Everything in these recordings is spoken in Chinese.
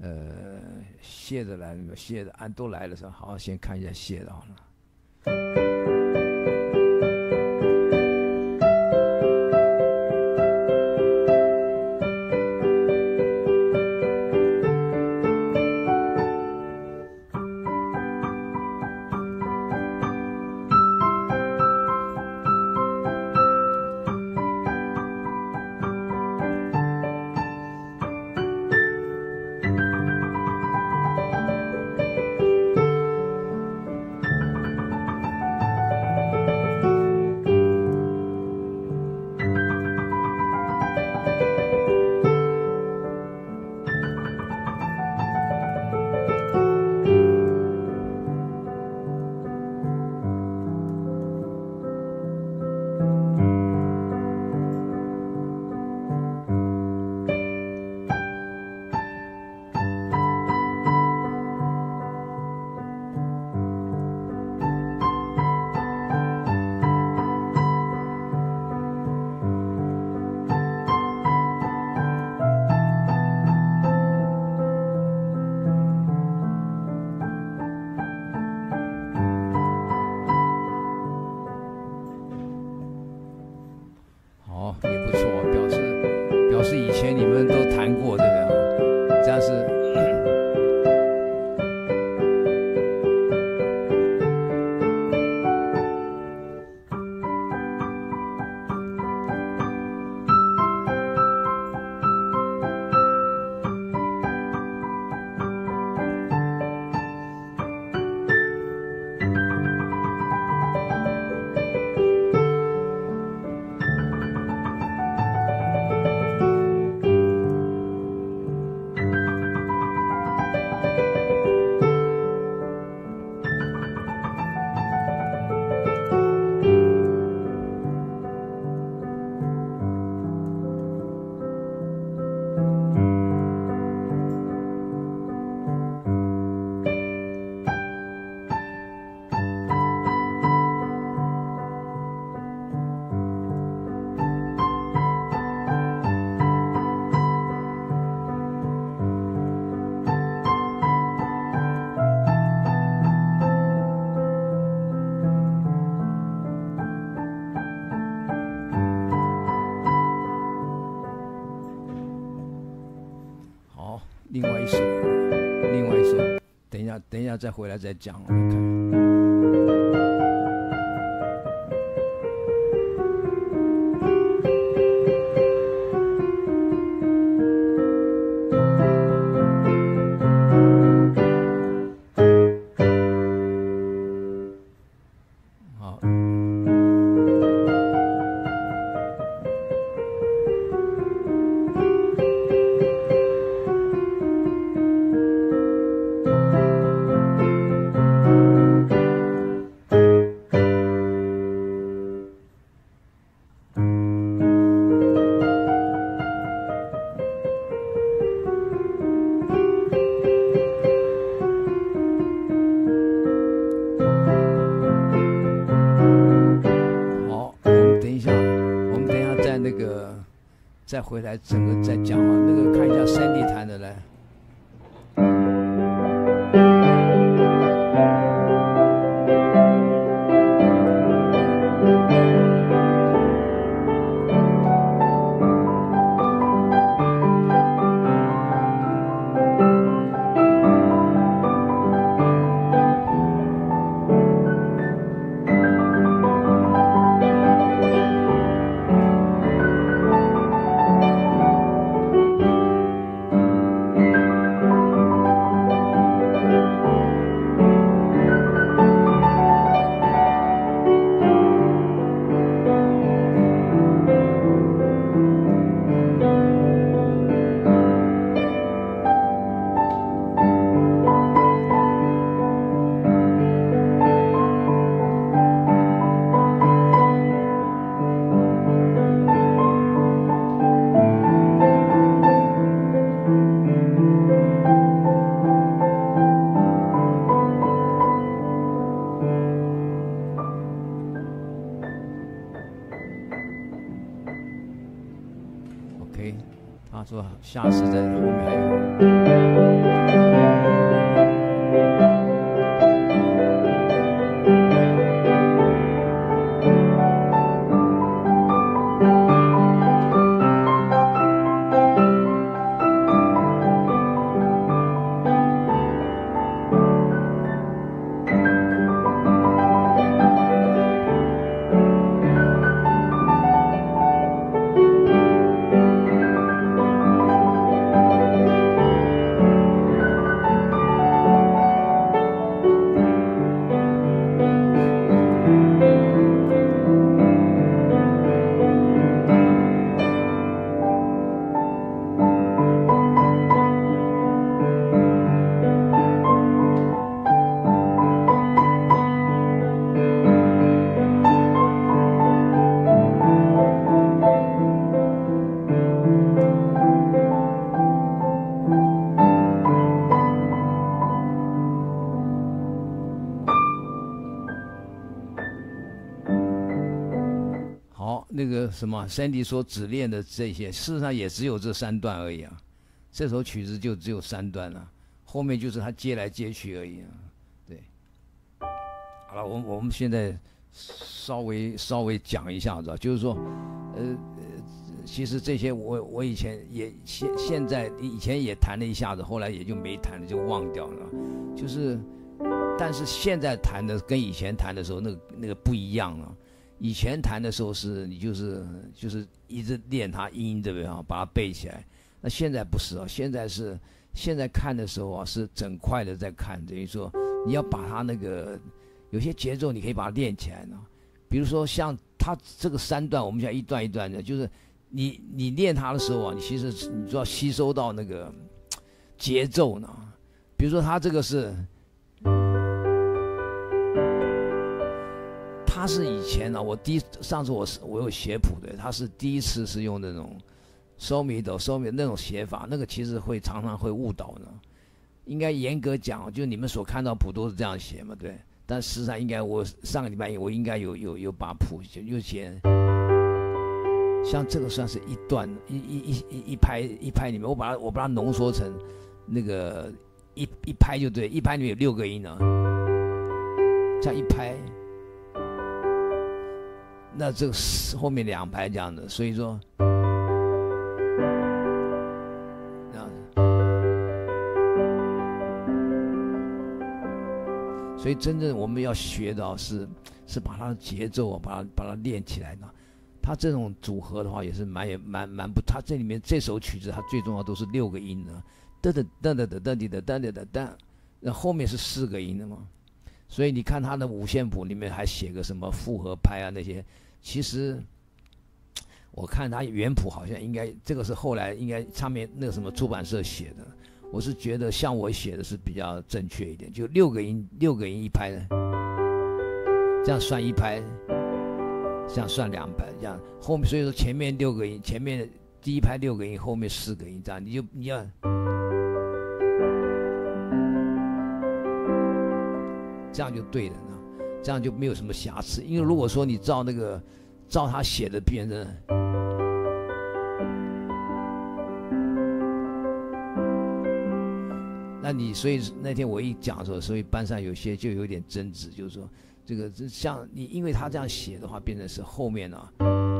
谢的来了没有？谢的都来了是吧？好，先看一下谢的好了。也不错，表示以前你们都弹过，对不对？这样是。另外一首，等一下再回来再讲，我们看。再回来整个再讲啊，那个看一下Sandy弹的来。他说下次在后面还有。 那个什么 Sandy 说只练的这些，事实上也只有这3段而已啊。这首曲子就只有3段啊，后面就是他接来接去而已啊。对，好了，我们现在稍微讲一下子，就是说，其实这些我以前也现在以前也弹了一下子，后来也就没弹了，就忘掉了。就是，但是现在弹的跟以前弹的时候那个不一样了。以前弹的时候是你就是一直练它音，对不对啊？把它背起来。那现在不是啊，现在看的时候啊，是整块的在看，等于说你要把它那个有些节奏你可以把它练起来呢。比如说像它这个3段，我们讲一段一段的，就是你练它的时候啊，你其实你就要吸收到那个节奏呢。比如说它这个是。他是以前呢，上次我有写谱的，他是第一次是用那种收米哆那种写法，那个其实常常会误导呢。应该严格讲，就你们所看到谱都是这样写嘛，对。但实际上应该我上个礼拜我应该有把谱又写，像这个算是一段一拍里面，我把它浓缩成那个一拍就对，一拍里面有6个音呢，这样一拍。那这个后面2拍这样的，所以说这样子，所以真正我们要学到是把它的节奏啊，把它练起来呢。它这种组合的话也是蛮不，它这里面这首曲子它最重要都是6个音的，噔，那后面是4个音的嘛。所以你看他的五线谱里面还写个什么复合拍啊那些，其实我看他原谱好像应该这个是后来应该上面那个什么出版社写的，我是觉得像我写的是比较正确一点，就6个音一拍的，这样算1拍，这样算2拍，这样后面所以说前面6个音，前面第1拍6个音，后面4个音，这样你要。这样就对了呢，这样就没有什么瑕疵。因为如果说你照他写的变成，那你所以那天我一讲的时候，所以班上有些就有点争执，就是说这像你，因为他这样写的话，变成是后面啊，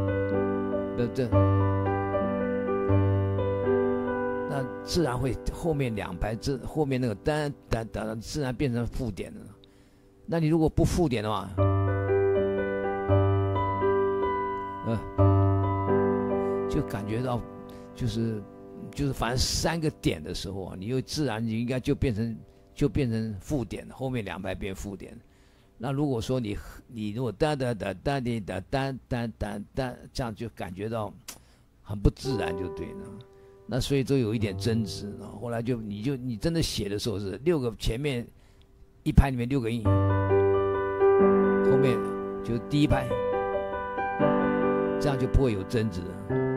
那自然会后面2拍，后面那个噔，自然变成附点了。那你如果不附点的话，就感觉到就是反正3个点的时候啊，你又自然你应该就变成附点，后面2拍变附点。那如果说你如果哒这样就感觉到很不自然就对了。那所以都有一点争执，后来你真的写的时候是6个前面1拍里面6个音，后面就第1拍，这样就不会有争执了。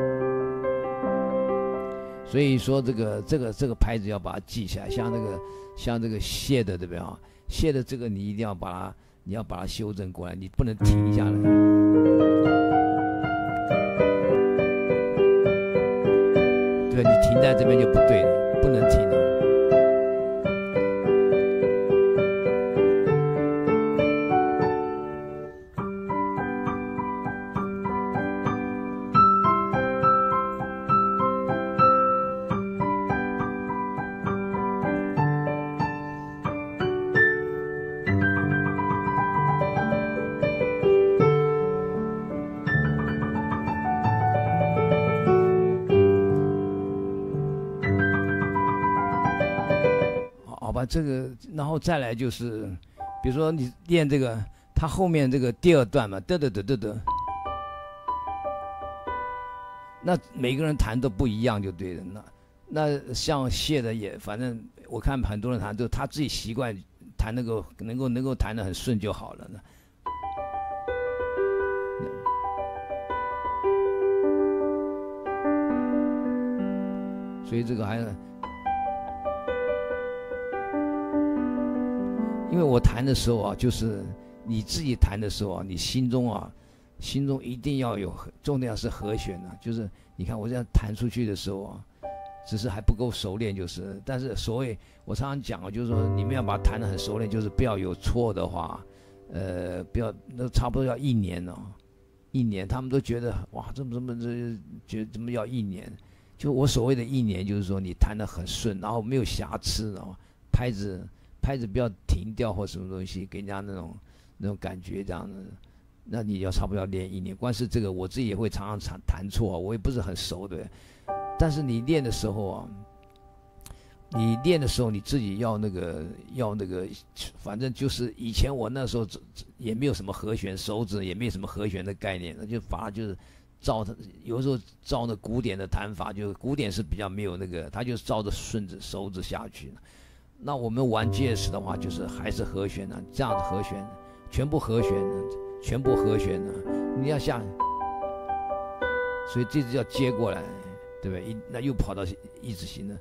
所以说这个拍子要把它记起来，像这个谢的对不对啊？谢的这个你一定要把它修正过来，你不能停下来。对，你停在这边就不对了，不能停了。这个，然后再来就是，比如说你练这个，它后面这个第2段嘛，那每个人弹都不一样就对了。那像谢的也，反正我看很多人弹都他自己习惯弹那个能够弹得很顺就好了呢。所以这个还。因为我弹的时候啊，就是你自己弹的时候啊，你心中啊， 心中一定要有重点是和弦啊，就是你看我这样弹出去的时候啊，只是还不够熟练，就是。但是所谓我常常讲啊，就是说你们要把它弹得很熟练，就是不要有错的话，不要那差不多要1年哦，1年他们都觉得哇，怎么怎么要1年？就我所谓的1年，就是说你弹得很顺，然后没有瑕疵哦，拍子不要停掉或什么东西，给人家那种感觉这样的。那你要差不多要练1年，光是这个我自己也会常常弹错，我也不是很熟的。但是你练的时候啊，你自己要那个，反正就是以前我那时候也没有什么和弦，手指也没有什么和弦的概念，就反而就是照它，有时候照那古典的弹法，就古典是比较没有那个，他就照着顺着手指下去。那我们玩jazz的话，就是还是和弦呢，这样的和弦，全部和弦呢，你要像，所以这只要接过来，对不对？那又跑到一直行了。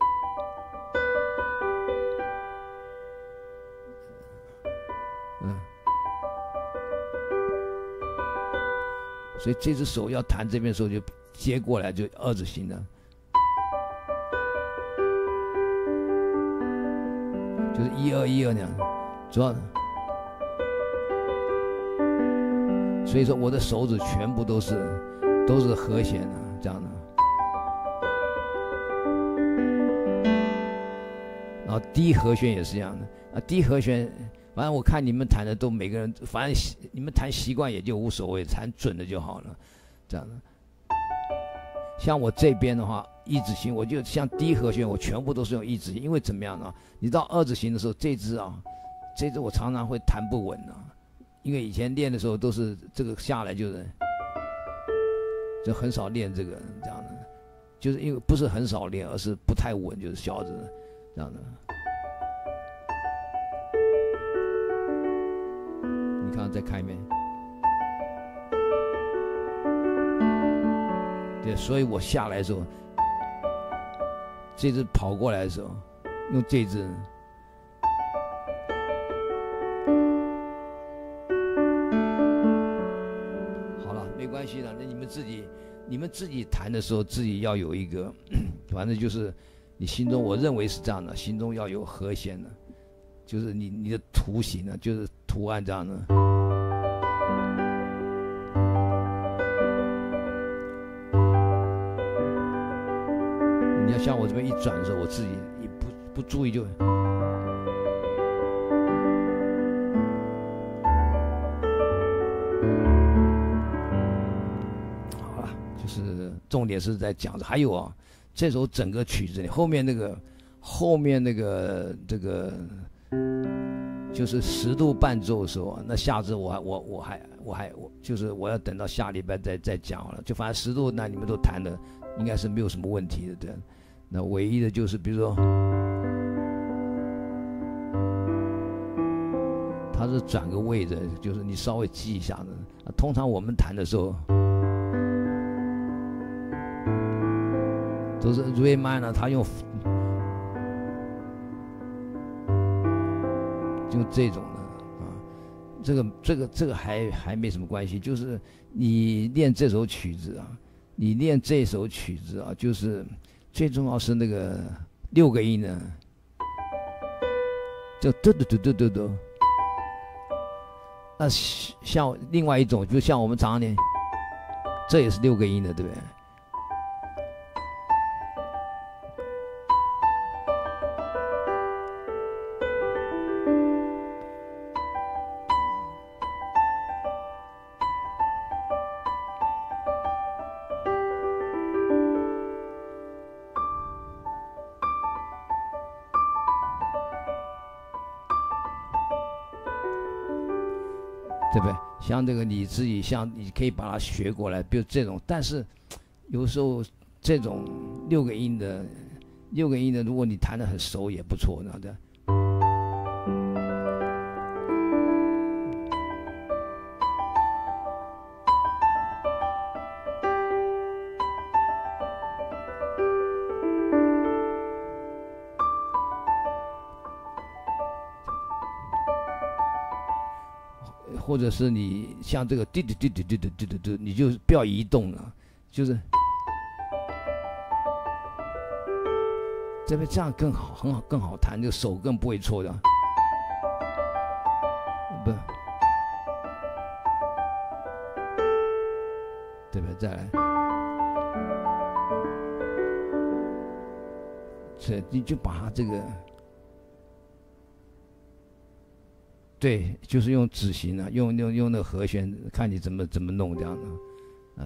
所以这只手要弹这边的时候就接过来就2指型的，就是1、2、1、2那样，主要。所以说我的手指全部都是和弦的这样的，然后低和弦也是一样的啊，低和弦。反正我看你们弹的都每个人，反正你们弹习惯也就无所谓，弹准的就好了，这样的。像我这边的话，1指型，我就像低和弦，我全部都是用1指型，因为怎么样呢？你到2指型的时候，这支我常常会弹不稳啊，因为以前练的时候都是这个下来就很少练这个这样的，就是因为不是很少练，而是不太稳，就是小指这样的。再看一遍，对，所以我下来的时候，这只跑过来的时候，用这只，好了，没关系的。那你们自己弹的时候，自己要有一个，反正就是你心中，我认为是这样的，心中要有和弦的，就是你的图形呢，就是图案这样的。你要像我这边一转的时候，我自己一不注意就，好了，就是重点是在讲着。还有啊，这首整个曲子后面那个这个就是10度伴奏的时候啊，那下次我就是我要等到下礼拜再讲好了。就反正10度那你们都弹的应该是没有什么问题的，对。那唯一的就是比如说它是转个位置，就是你稍微记一下的。通常我们弹的时候都是 Re minor， 他用这种的啊，这个还没什么关系，就是你练这首曲子啊，就是最重要是那个6个音呢，就嘟嘟嘟嘟嘟嘟。那像另外一种，就像我们常常练，这也是6个音的，对不对？对不对？像这个你自己，像你可以把它学过来，比如这种。但是有时候这种6个音的，如果你弹得很熟也不错，那的。 或者是你像这个滴滴滴滴滴滴滴滴滴，你就不要移动了，就是这边这样更好，很好，更好弹，这个手更不会错的。不，对不对？再来，这你就把它这个，对，就是用指型啊，用那个和弦，看你怎么弄这样的，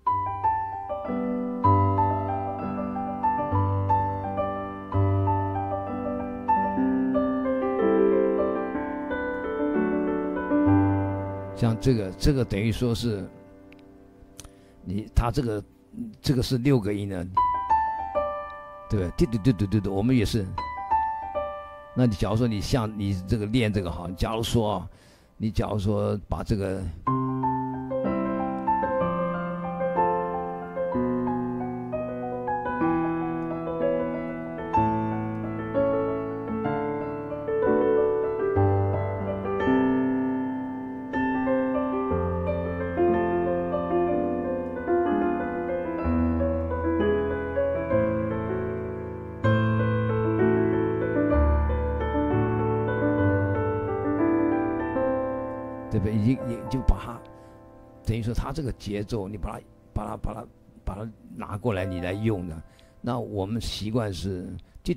像这个等于说是他这个是6个音的，对不对？对，我们也是。那你假如说你像你这个练这个好，假如说把这个对不对？已经就把它等于说它这个节奏，你把它拿过来，你来用的。那我们习惯是对，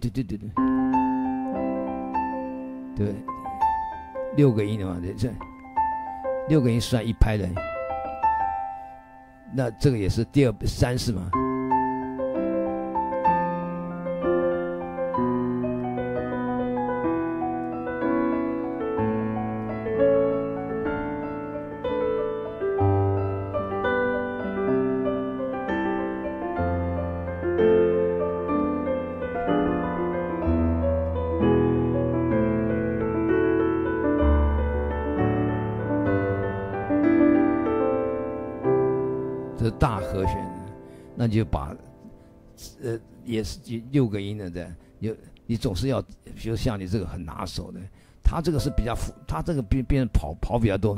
对，6个音的嘛，这6个音算一拍的。那这个也是第二3是嘛？这是大和弦，那你就把也是6个音的，你总是要，比如像你这个很拿手的，他这个是比较他这个变成跑比较多。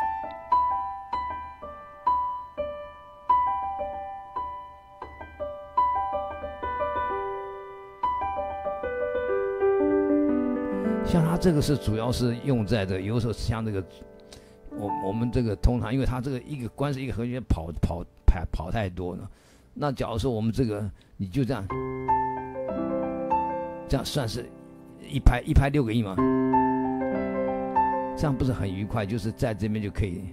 像他这个是主要是用在这个，有时候像这个，我们这个通常，因为他这个光是一个和弦跑太多了。那假如说我们这个，你就这样算是一拍6个音嘛，这样不是很愉快？就是在这边就可以。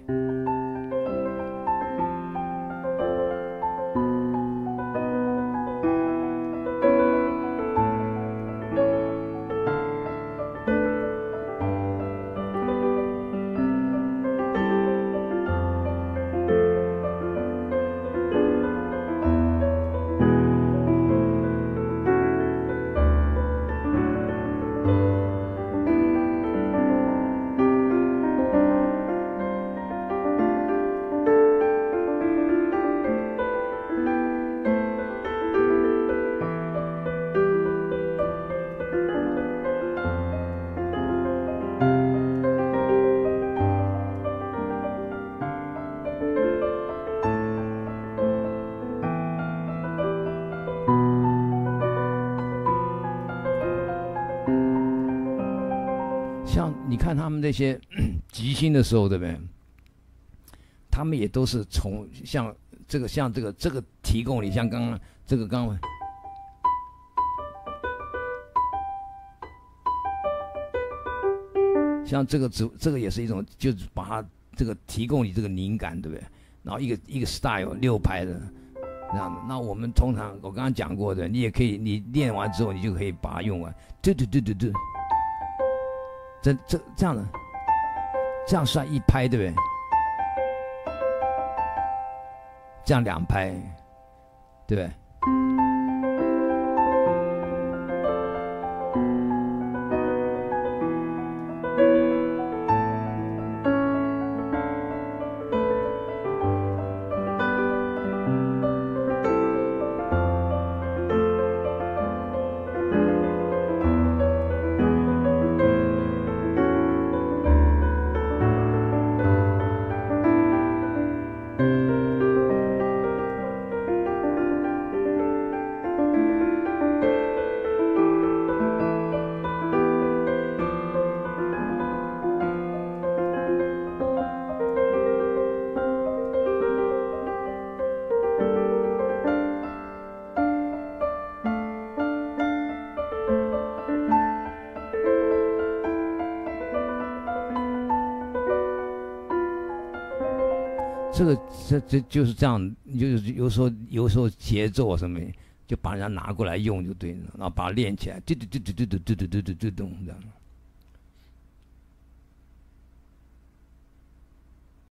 像你看他们那些即兴的时候，对不对？他们也都是从像这个提供你，像刚刚这个像这个也是一种，就是把它这个提供你这个灵感，对不对？然后一个 style 6拍的这样的。那我们通常我刚刚讲过的，你也可以，你练完之后你就可以把它用完。对，这样的，这样算1拍，对不对？这样2拍，对不对？ 这就是这样，就是有时候节奏什么，就把人家拿过来用就对了，然后把它练起来，嘟嘟嘟嘟嘟嘟嘟嘟嘟嘟嘟这样。